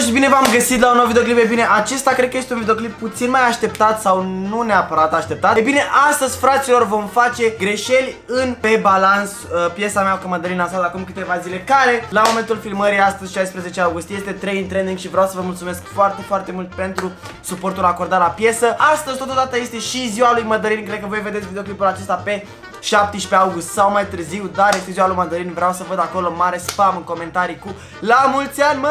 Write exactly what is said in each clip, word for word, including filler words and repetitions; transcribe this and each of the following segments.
și bine v-am găsit la un nou videoclip. E bine, acesta cred că este un videoclip puțin mai așteptat sau nu neapărat așteptat. E bine, astăzi, fraților, vom face greșeli în Pe Balans, uh, piesa mea cu Mădălina asta de acum câteva zile, care la momentul filmării astăzi, șaisprezece august, este trei în trending și vreau să vă mulțumesc foarte, foarte mult pentru suportul acordat la piesă. Astăzi, totodată, este și ziua lui Mădălin. Cred că voi vedeți videoclipul acesta pe șaptesprezece august sau mai târziu, dar este ziua lui Mădălin. Vreau să văd acolo mare spam în comentarii cu la mulți ani,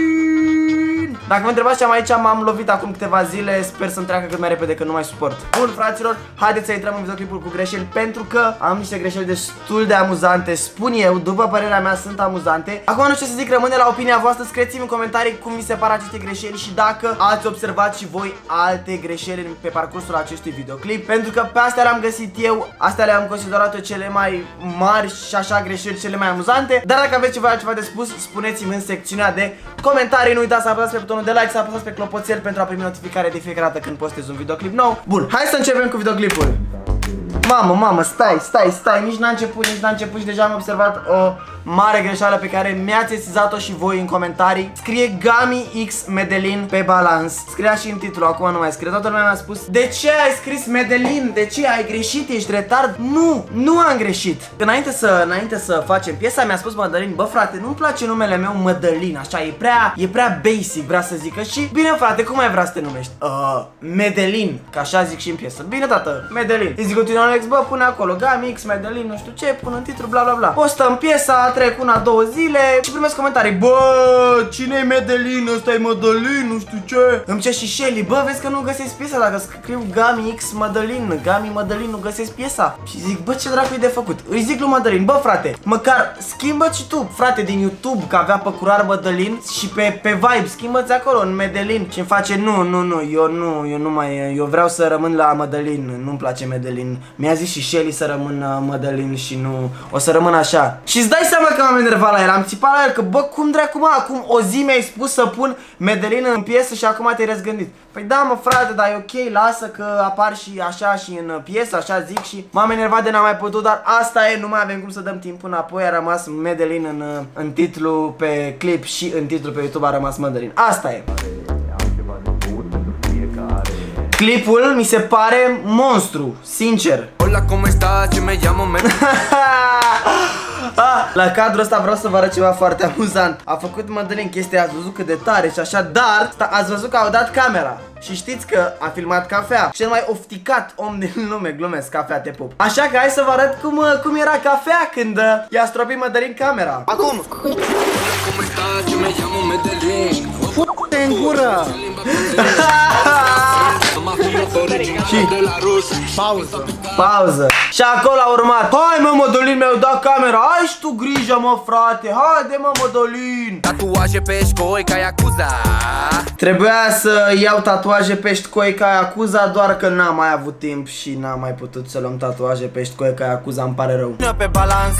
Mădălin! Dacă vă întrebați ce am aici, m-am lovit acum câteva zile. Sper să-mi treacă cât mai repede, că nu mai suport. Bun, fraților, haideți să intrăm în videoclipul cu greșeli, pentru că am niște greșeli destul de amuzante. Spun eu, după părerea mea, sunt amuzante. Acum nu știu ce să zic, rămâne la opinia voastră. Scrieți-mi în comentarii cum vi se par aceste greșeli și dacă ați observat și voi alte greșeli pe parcursul acestui videoclip, pentru că pe astea le-am găsit eu, astea le-am considerat eu cele mai mari și așa greșeli, cele mai amuzante. Dar dacă aveți ceva altceva de spus, spuneți-mi în secțiunea de comentarii. Nu uitați să apăsați pe butonul de like, să apăsați pe clopoțel pentru a primi notificare de fiecare dată când postez un videoclip nou. Bun, hai să începem cu videoclipul. Mamă, mamă, stai, stai, stai, nici n-a început, nici n-a început și deja am observat o mare greșeală pe care mi-ați sesizat-o și voi în comentarii. Scrie Gami X Medellin Pe Balans. Scria și în titlu, acum nu mai scrie. Toată lumea mi-a spus: de ce ai scris Medellin? De ce ai greșit? Ești retard? Nu, nu am greșit. Înainte să, înainte să facem piesa, mi-a spus Mădălin: bă frate, nu-mi place numele meu Mădălin, așa, e prea, e prea basic, vrea să zică. Și bine frate, cum ai vrea să te numești? Uh, Medellin, că așa zic și în piesă. Bine tată, Medellin. Îi zic continuă Alex, bă, pune acolo Gami X Medellin, nu știu ce, pun în titlu, bla bla bla. Postăm piesa, trec una, două zile și primesc comentarii: bă, cine-i Medellin? Ăsta e Mădălin, nu știu ce. Îmi cer și Shelly: bă, vezi că nu găsesc piesa dacă scriu Gami X Mădălin, Gami Mădălin, nu găsesc piesa. Și zic: bă, ce dracu e de făcut? Îi zic lui Mădălin: bă, frate, măcar schimbă-ți și tu, frate, din YouTube, că avea pe curar Mădălin, și pe, pe Vibe, schimbă-ți acolo în Medellin. Și îmi face: nu, nu, nu, eu nu, eu nu mai, eu vreau să rămân la Mădălin, nu-mi place Medellin. Mi-a zis și Shelly să rămân Mădălin și nu, o să rămân așa. Și îți dai seama că m-am enervat la el, am țipat la el că: bă, cum dracu, mă, acum o zi mi-ai spus să pun Medellin în piesă și acum te-ai răzgândit. Păi da, mă, frate, dar e ok, lasă că apar și așa și în piesă, așa zic. Și m-am enervat de n-am mai putut, dar asta e, nu mai avem cum să dăm timp înapoi. A rămas Medellin în, în titlu pe clip și în titlu pe YouTube a rămas Mădălin. Asta e. Clipul mi se pare monstru, sincer. Hola, cum estás? Eu me llamo Medellin. Ah, la cadrul ăsta vreau să vă arăt ceva foarte amuzant. A făcut Mădălin chestia, ați văzut cât de tare și așa, dar ați văzut că au dat camera. Și știți că a filmat Cafea, cel mai ofticat om din lume, glumesc, Cafea, te pup. Așa că hai să vă arăt cum, cum era Cafea când i-a stropit Mădălin camera. Acum. F***te în gură. Și pauză. Pauză. Și acolo a urmat: hai, mă, Mădălin, mi-au dat camera. Ai și tu grijă, mă, frate. Haide, mă, Mădălin. Tatuaje pe școi ca Yakuza. Trebuia să iau tatuaje pe școi ca Yakuza, doar că n-am mai avut timp și n-am mai putut să luăm tatuaje pe școi ca Yakuza, îmi pare rău. Pe balans.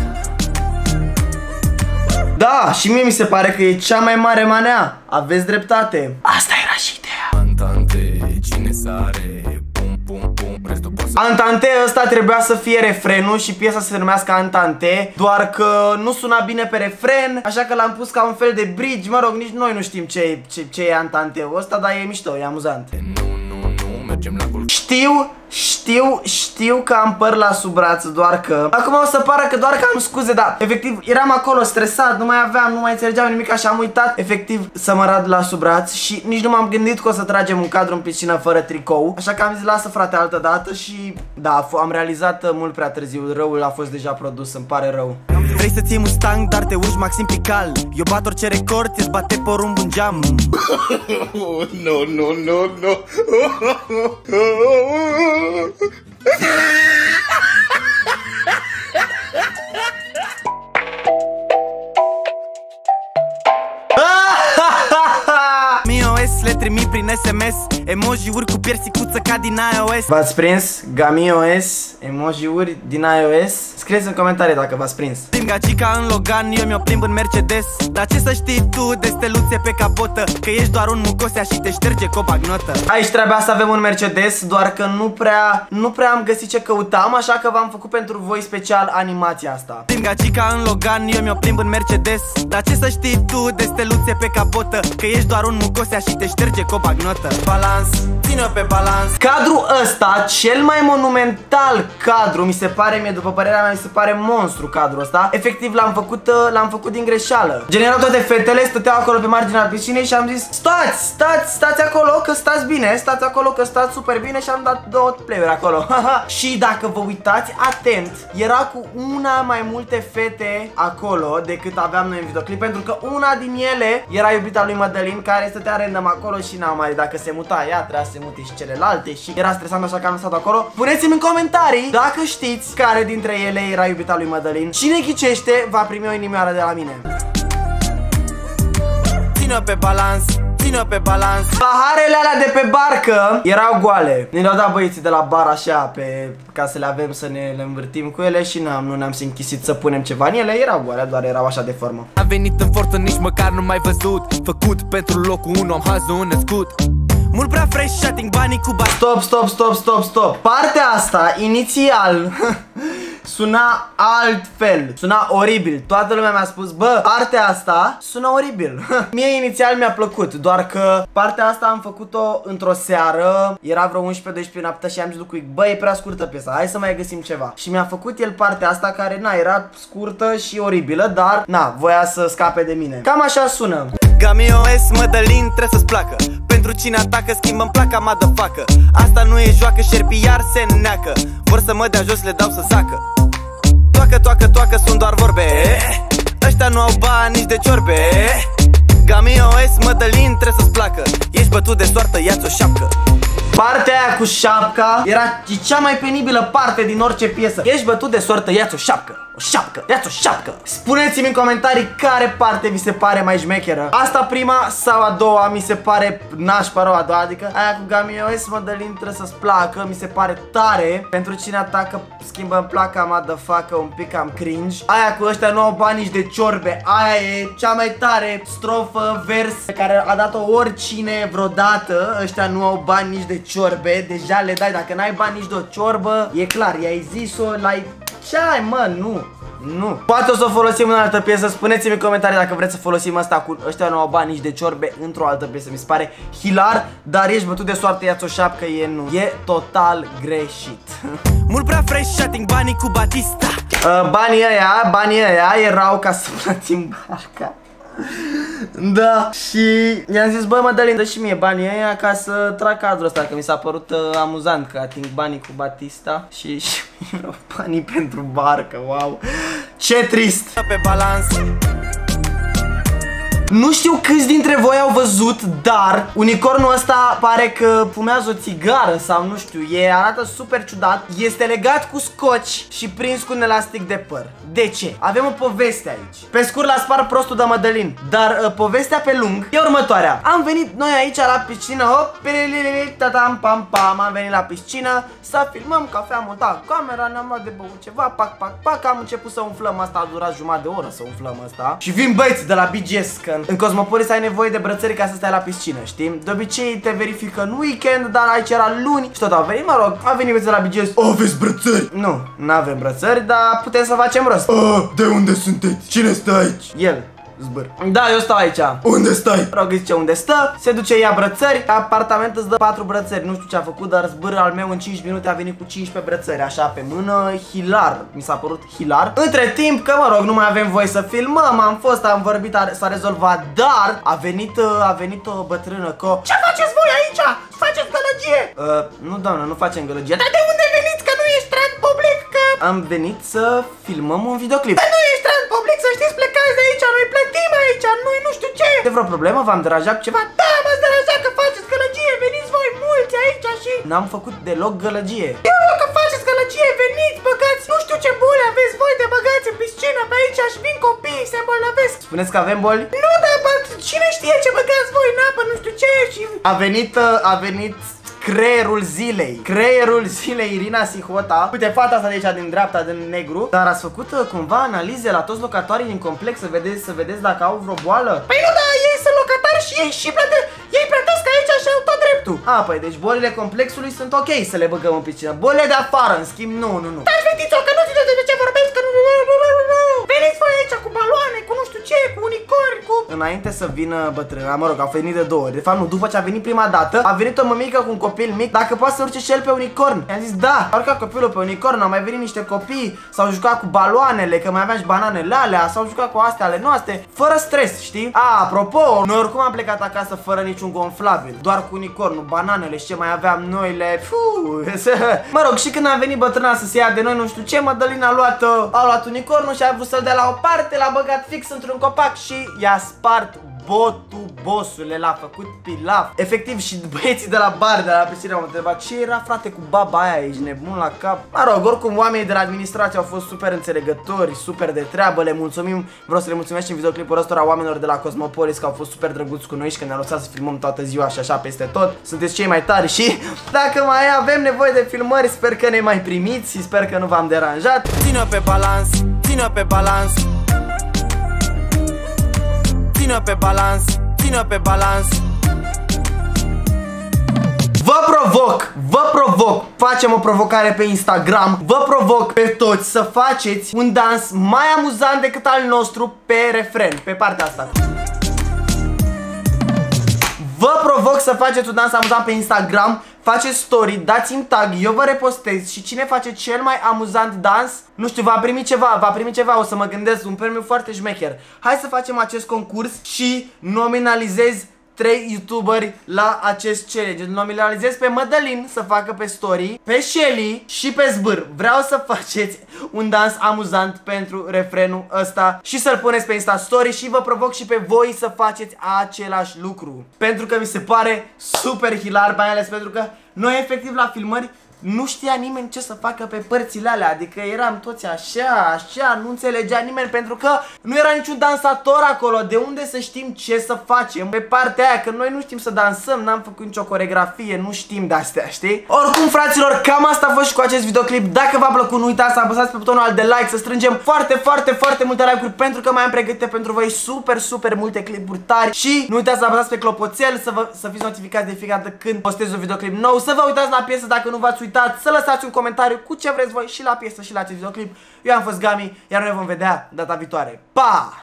Da, și mie mi se pare că e cea mai mare manea. Aveți dreptate. Asta era și ideea. Antante, cine sare, pum, pum, pum, restul poți să... Antante, ăsta trebuia să fie refrenul și piesa să se numească Antante, doar că nu suna bine pe refren, așa că l-am pus ca un fel de bridge. Mă rog, nici noi nu știm ce, ce, ce e Antante-ul ăsta, dar e mișto, e amuzant. Nu, nu, nu, mergem la gol. Știu, știu, știu că am păr la sub braț, doar că acum o să pară că doar că am scuze, dar efectiv eram acolo stresat, nu mai aveam, nu mai înțelegeam nimic, așa am uitat efectiv să mă rad la sub braț și nici nu m-am gândit că o să tragem un cadru în piscină fără tricou. Așa că am zis: lasă, frate, altă dată. Și da, am realizat mult prea târziu, răul a fost deja produs, îmi pare rău. Vrei să ții Mustang, dar te urci Maxim Pical. Eu bat orice record, ți-ți bate porumb în geam. No, no, no, no. Mio es le trimit prin S M S emoji-uri cu piersicuță ca din iOS. V-ați prins? GamiOS, emoji-uri din iOS? Scrieți în comentarii dacă v-ați prins. Din gagica în Logan, eu mi-o plimb în Mercedes. Dar ce să știi tu de steluțe pe capotă? Că ești doar un mucosea și te șterge cu o bagnotă. Aici trebuia să avem un Mercedes, doar că nu prea, nu prea am găsit ce căutam, așa că v-am făcut pentru voi special animația asta. Din gagica în Logan, eu mi-o plimb în Mercedes. Dar ce să știi tu de steluțe pe capotă? Că ești doar un mucosea și te șterge cu o bagnotă. Balans, ține-o pe balans. Cadrul ăsta, cel mai monumental cadru, mi se pare mie, după părerea mea, mi se pare monstru cadrul ăsta. Efectiv l-am făcut, l-am făcut din greșeală. General toate fetele stăteau acolo pe marginea piscinei și am zis: stați, stați, stați acolo că stați bine, stați acolo că stați super bine, și am dat două play-uri acolo. Și dacă vă uitați atent, era cu una mai multe fete acolo decât aveam noi în videoclip, pentru că una din ele era iubita lui Mădălin, care stătea random acolo și n-am mai, dacă se muta ea, trebuia să se mute și celelalte și era stresant, așa că am stat acolo. Puneți-mi în comentarii dacă știți care dintre ele era iubita lui Mădălin. Cine ghicește va primi o inimioară de la mine. Ține-o pe balans, ține-o pe balans. Paharele alea de pe barcă erau goale. Ne le-au dat băieții de la bar așa pe, ca să le avem, să ne le învârtim cu ele și n-am, nu ne-am închisit să punem ceva în ele. Erau goale, doar erau așa de formă. Am venit în forță, nici măcar nu m-ai văzut. Făcut pentru locul unu, am hazul născut. Mult prea fresh, shutting banii cu bani. Stop, stop, stop, stop, stop. Partea asta, inițial, suna altfel, suna oribil. Toată lumea mi-a spus: bă, partea asta sună oribil. Mie inițial mi-a plăcut, doar că partea asta am făcut-o într-o seară. Era vreo unsprezece douăsprezece noaptea și am zis lui Cuic: bă, e prea scurtă piesa, hai să mai găsim ceva. Și mi-a făcut el partea asta care, na, era scurtă și oribilă, dar, na, voia să scape de mine. Cam așa sună. GamiOS, Mădălin, trebuie să-ți placă. Pentru cine atacă, schimbă-mi placa, motherfucker. Asta nu e joacă, șerpi iar se neacă. Vor să mă dea jos, le dau să zacă. Toacă, toacă, toacă, sunt doar vorbe. Ăștia nu au bani nici de ciorbe. GamiOS, Mădălin, trebuie să-ți placă. Ești bătut de soartă, ia-ți o șapcă. Partea aia cu șapca era cea mai penibilă parte din orice piesă. Ești bătut de soartă, ia-ți o șapcă. O șapcă, ia-ți o șapcă. Spuneți-mi în comentarii care parte vi se pare mai șmecheră. Asta prima sau a doua mi se pare nașpa rău, a doua, adică aia cu GamiOS, Mădălin, trebuie să-ți placă, mi se pare tare. Pentru cine atacă, schimbă-mi placa, motherfucker, un pic cam cringe. Aia cu ăștia nu au bani nici de ciorbe, aia e cea mai tare strofă, vers pe care a dat-o oricine vreodată. Ăștia nu au bani nici de ciorbe, deja le dai. Dacă n-ai bani nici de o ciorbă, e clar, i-ai zis-o, l-ai... Ce ai, mă? Nu, nu. Poate o să o folosim în altă piesă. Spuneți-mi în comentarii dacă vreți să folosim asta cu ăștia nu au bani nici de ciorbe într-o altă piesă. Mi se pare hilar, dar ești bătut de soartă, ia-ți o șapcă, e nu. E total greșit. Mult prea fresh, shutting banii cu Batista. uh, Banii ăia, banii ăia erau ca să plătim barca. Da, și i-am zis: bă, Mădălin, dă și mie banii ăia ca să trag cadrul ăsta, că mi s-a părut uh, amuzant că ating banii cu Batista. Și, și banii pentru barcă, wow. Ce trist. Pe balans. Nu știu câți dintre voi au văzut, dar unicornul ăsta pare că fumează o țigară sau nu știu, e, arată super ciudat. Este legat cu scoci și prins cu un elastic de păr. De ce? Avem o poveste aici. Pe scurt, l-a spart prostul de Mădălin, dar uh, povestea pe lung e următoarea. Am venit noi aici la piscină, hop, tatam, pam, pam. Am venit la piscină să filmăm, cafea, am montat camera, ne-am luat de băut ceva, pac, pac, pac. Am început să umflăm, asta a durat jumătate de oră să umflăm asta. Și vin băieți de la B G S, că în Cosmopolis ai nevoie de brățări ca să stai la piscină, știi? De obicei te verifică în weekend, dar aici era luni și tot au venit, mă rog, a venit băieți de la B G S. Aveți brățări? Nu, nu avem brățări, dar putem să facem rost. Ah, de unde sunteți? Cine stă aici? El. Zbăr. Da, eu stau aici. Unde stai? Rog, zice unde stă, se duce, ia brățări. Apartament îți dă patru brățări. Nu știu ce a făcut, dar zbâr al meu în cinci minute a venit cu cincisprezece brățări, așa pe mână. Hilar, mi s-a părut hilar. Între timp, că mă rog, nu mai avem voie să filmăm. Am fost, am vorbit, s-a rezolvat. Dar a venit, a venit o bătrână cu: ce faceți voi aici? Faceți gălăgie? Uh, nu, doamnă, nu facem gălăgie. Dar de unde veniți, că nu ești trend public? Că am venit să filmăm un videoclip. Dar nu ești trend public, să știți, plecați de aici, noi plătim aici, noi nu știu ce. De vreo problemă? V-am deranjat cu ceva? Da, m-ați deranjat că faceți gălăgie, veniți voi mulți aici și... N-am făcut deloc gălăgie. Eu că faceți gălăgie, veniți, băgați, nu știu ce boli aveți voi de băgați în piscină pe aici și vin copii, se îmbolnăvesc. Spuneți că avem boli? Nu, dar bă, cine știe ce băgați voi în apă, nu știu ce, și și a venit, a venit creierul zilei. Creierul zilei, Irina Sihota. Uite, fata asta de aici din dreapta, din negru. Dar ați făcut cumva analize la toți locatorii din complex să vedeți, să vedeți dacă au vreo boală? Păi nu, da, ei sunt locatari și ei și plătesc, ei plătesc aici și au tot dreptul. A, păi deci bolile complexului sunt ok să le băgăm în piscină. Bolile de afară, în schimb, nu, nu, nu. Dar veniți-o, că nu știu de ce vorbesc, că nu, nu, nu, nu, nu. Veniți voi aici cu baloane, cu nu știu ce, cu unicorni, cu... Înainte să vină bătrâna, mă rog, au venit de două ori. De fapt, nu, după ce a venit prima dată, a venit o mămică cu un copil mic, dacă poate să urce și el pe unicorn. I-am zis, da, a urcat copilul pe unicorn, au mai venit niște copii, s-au jucat cu baloanele, că mai avea și bananele alea, s-au jucat cu astea ale noastre, fără stres, știi? A, apropo, noi oricum am plecat acasă fără niciun gonflabil, doar cu unicornul, bananele și ce mai aveam noile, Fuuu, mă rog, și când a venit bătrâna să se ia de noi, nu știu ce, Mădălina a luat, a luat unicornul și a vrut să-l dea la o parte, l-a băgat fix într-un copac și i-a spart botul, bossule, l-a făcut pilaf. Efectiv, și băieții de la bar, de la piscină m-au întrebat ce era, frate, cu baba aia, ești nebun la cap? Mă rog, oricum, oamenii de la administrație au fost super înțelegători, super de treabă, le mulțumim. Vreau să le mulțumesc și în videoclipul ăsta oamenilor de la Cosmopolis, că au fost super drăguți cu noi și că ne-au lăsat să filmăm toată ziua și așa peste tot. Sunteți cei mai tari și dacă mai avem nevoie de filmări, sper că ne mai primiți și sper că nu v-am deranjat. Ține-o pe balans, ține-o pe balans, ține-o pe balans, ține-o pe balans. Vă provoc, vă provoc, facem o provocare pe Instagram. Vă provoc pe toți să faceți un dans mai amuzant decât al nostru pe refren, pe partea asta. Vă provoc să faceți un dans amuzant pe Instagram. Faceți story, dați-mi tag, eu vă repostez și cine face cel mai amuzant dans, nu știu, va primi ceva, va primi ceva, o să mă gândesc, un premiu foarte șmecher. Hai să facem acest concurs și nominalizez trei youtuberi la acest challenge. Nominalizez pe Mădălin să facă pe story, pe Shelly și pe Zbâr. Vreau să faceți un dans amuzant pentru refrenul ăsta și să-l puneți pe Insta Story și vă provoc și pe voi să faceți același lucru. Pentru că mi se pare super hilar, mai ales pentru că noi efectiv la filmări nu știa nimeni ce să facă pe părțile alea. Adică eram toți așa, așa, nu înțelegea nimeni pentru că nu era niciun dansator acolo. De unde să știm ce să facem pe partea aia? Că noi nu știm să dansăm, n-am făcut nicio coregrafie, nu știm de-astea, știi? Oricum, fraților, cam asta a fost și cu acest videoclip. Dacă v-a plăcut, nu uitați să apăsați pe butonul ăla de like, să strângem foarte, foarte, foarte multe like-uri, pentru că mai am pregătite pentru voi super, super multe clipuri tari. Și nu uitați să apăsați pe clopoțel, să, vă, să fiți notificați de fiecare dată când postez un videoclip nou. Să vă uitați la piesă dacă nu v-ați uitat, să lăsați un comentariu cu ce vreți voi și la piesă și la acest videoclip. Eu am fost Gami, iar noi vom vedea data viitoare. Pa!